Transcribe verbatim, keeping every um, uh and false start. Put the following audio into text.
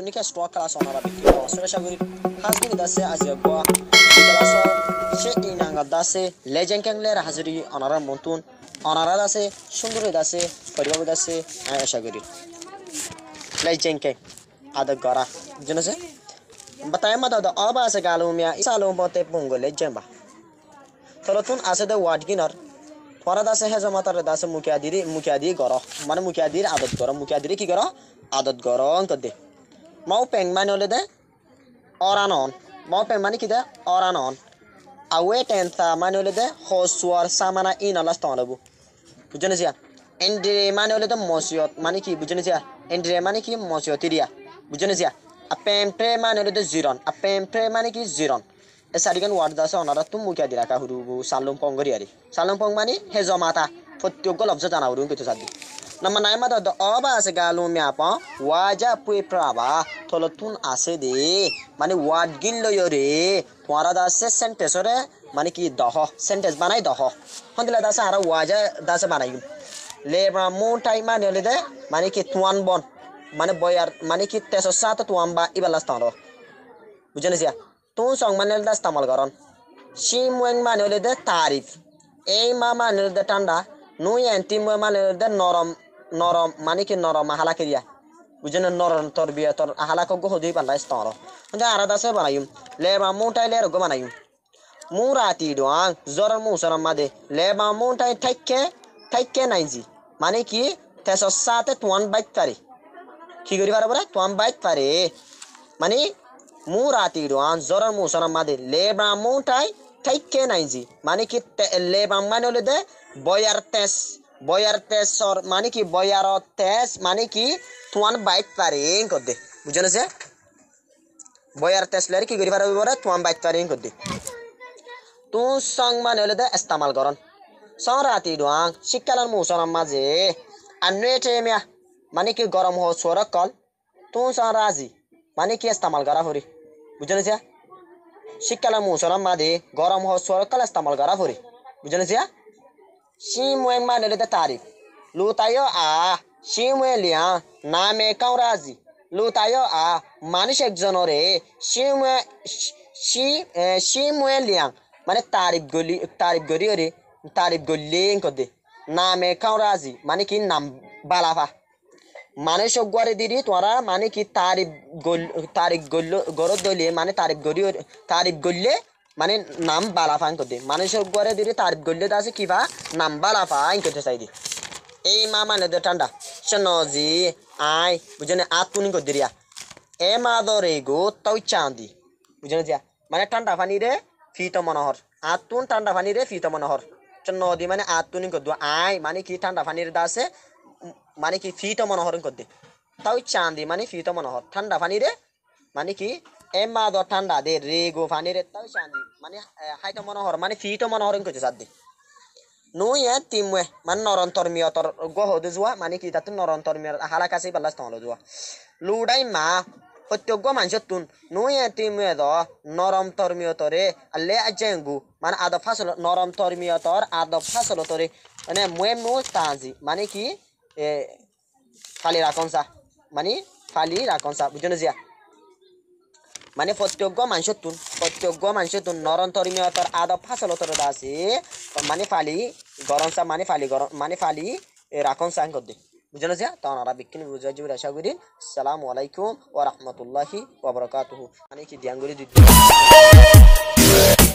তুমি কি stock class অনারা বিক্রি আসলে সাগরি হাজগুনি দাসে আজিয়াগো ক্লাস সে ইনাঙ্গা দাসে লেজেন ক্যাংলের হাজরি অনারা মন্তুন অনারা দাসে সুন্দরী দাসে পরিবাব দাসে আশাগরি লেজেন ক্যাং আদা গরা জনসে बताया मत द अब आसे गालू मिया सालो बोते पुंगो लेजेन बा तलतुन आसे द वाट गिनर थोड़ा दासे है जमातर दासे मुखिया दिरी मुखिया दी गरो माने मुखिया दिर आदत गरो मुखिया दिरी की गरो आदत गरो अंक दे माउ पेंग माने ओले दे ओरानन माउ पेंग माने की दे ओरानन अवे टेंथा माने ओले दे होसुआर सामाना इन अलास तलबु बुझने जिया एंड्रे माने ओले दे मोसियत माने की बुझने जिया एंड्रे माने की मोसियतिरिया बुझने जिया अपेम प्रे माने ओले दे जिरन अपेम प्रे माने की जिरन ए सारिगन वार्ड दासे ओनारा तुम मुखिया दिरा का हुरुबु सालुम पोंगरी आरी सालुम पोंग माने हे जमाता फत्योगो लब्ज जाना हुरुन कितो सादी nama naik mata do oba ase galu mi apa wajah pui praba tolo tun ase de mane word gin lo yore twara da se sentence ore mane ki doho sentence banai doho hondila da sa ara wajah da se banai le mo tai mane le de mane ki tuan bon mane boyar mane ki teso sat tuan ba ibalas taro bujane sia tun song mane da istamal garon shim weng mane le de tarif ei mama ne de tanda nu enti mo mane de norom norom মানে কি নরম হালা করিয়া বুঝেন নরম তরবিয়া তর হালা কো হদি পাল্লা স্তর কিন্তু আরাদা সে বানাইম লেবা মুটাই লে রগো বানাইম মুরাতি doang জরর মুসরম মাদে লেবা মুটাই ঠাইকে ঠাইকে নাইজি মানে কি তেসো সাতে তুয়ান বাইত পারে কি করি পারে বলে তুয়ান বাইত পারে মানে মুরাতি doang জরর মুসরম মাদে লেবা মুটাই ঠাইকে নাইজি মানে কি লেবা মানে হলে দে বয়ার তেস boyar tes or mani ki boyar tes mani ki tuan bait paring kodde bujana se boyar tes ler ki gori pare bore tuan bait paring kodde tu sang mane ole da istamal goron sang rati doang shikalan musaram maje anwete mia mani ki gorom ho sorakal tu sang razi mani ki istamal gara hori bujana se shikalan musaram made gorom ho sorakal istamal gara hori bujana se Shimwe manele da tarif lutayo a shimwe liya name kaurazi lutayo a manish ekjonore shimwe shi shimwe liya mane tarif goli tarif gori ore tarif golle kode name kaurazi mane ki nam balafa manish ogware diri twara mane ki tarif gol tarif gollo gorod dole mane tarif gori tarif golle মানে নাম বালাফান কদে মানুষের গরে দিরে তারিফ গল্লে দাসে কিবা নাম বালাফান কতে সাইদি এই মা মানে দে ঠান্ডা শনজি আই বুঝনে আতুনি কদিরিয়া এ মা দরে গো তাও চাঁদি বুঝনে যা মানে ঠান্ডা পানি রে ফিতো মনোহর আতুন ঠান্ডা পানি রে ফিতো মনোহর শনদি মানে আতুনি কদু আই মানে কি ঠান্ডা পানি রে দাসে মানে কি ফিতো মনোহর কদে তাও চাঁদি মানে ফিতো মনোহর ঠান্ডা পানি রে মানে কি এমা দ ঠান্ডা দে রেগো ফানি রে তাও শান্তি মানে হাইতো মনোহর মানে ফিতো মনোহর কইতে সাদ্দি নুই এ তিমwe মানে নরন্তর মিয়তর গহ দে জুয়া মানে কি তাতে নরন্তর মিয়র হালা কাছে বাল্লাস তহলো জুয়া লুডাই মা প্রত্যেক মানুষতুন নুই এ তিমwe দ নরম তরমিয়তরে আলে আজেঙ্গু মানে আদ ফাসল নরম তরমিয়তর আদ ফাসল তরে মানে মুয়ে মু তাজি মানে কি এ ফালি রাখনসা মানে ফালি রাখনসা বুঝনে জিয়া মানে প্রত্যেক মানুষতুন প্রত্যেক মানুষতুন নরম তরমিয়তর আদব ফাসলতর দাসে মানে ফালি গরমসা মানে ফালি গরম মানে ফালি রাখন সাং করদে বুঝলো যা তখন আর বিকিন বুঝা জুর আশা করি আসসালামু আলাইকুম ওয়া রাহমাতুল্লাহি ওয়া বারাকাতুহু মানে কি ধ্যান করে দিতে